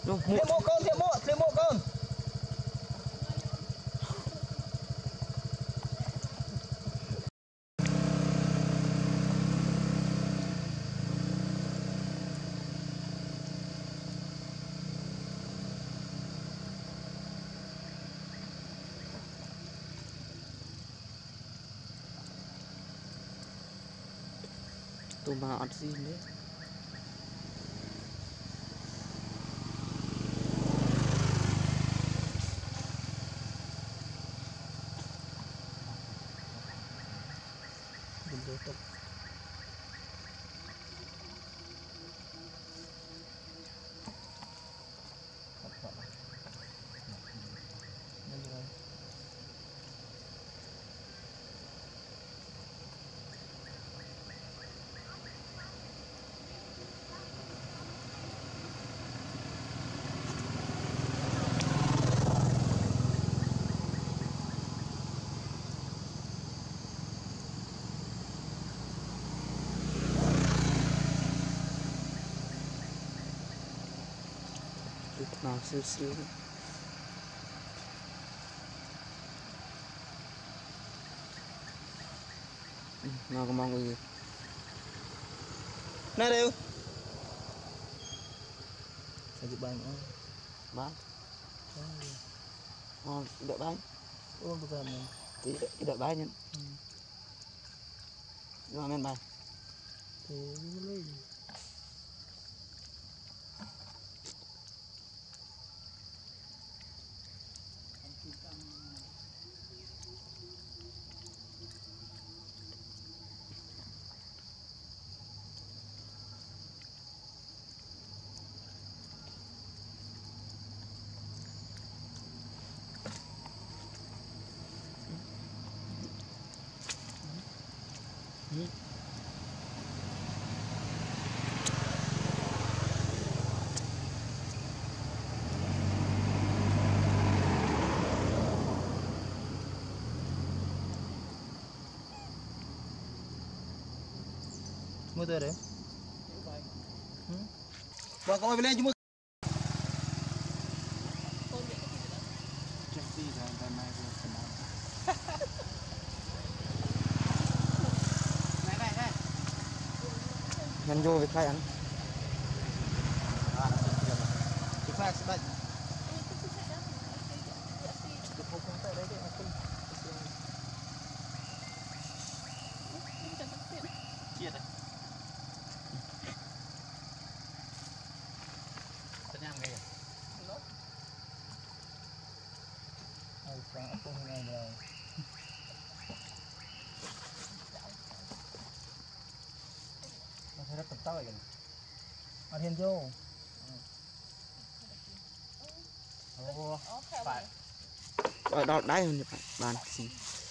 Thêm mộ con, thêm mộ con. Tụi mà ăn xin đấy. Đừng tục. Nào xíu xíu nào có mong gì Này đều sao chụp bánh không bán đợi bánh uống được rồi mình thì đợi bánh nhá nhưng mà men bánh thì lấy mua từ đấy và coi lên chúng nhăn vô với khai ăn cái pha sẽ bệnh chia đây thật nhang ghê ai sáng không này rồi nó thấy rất tập tao vậy ăn thêm vô ở đó đáy hơn bạn xin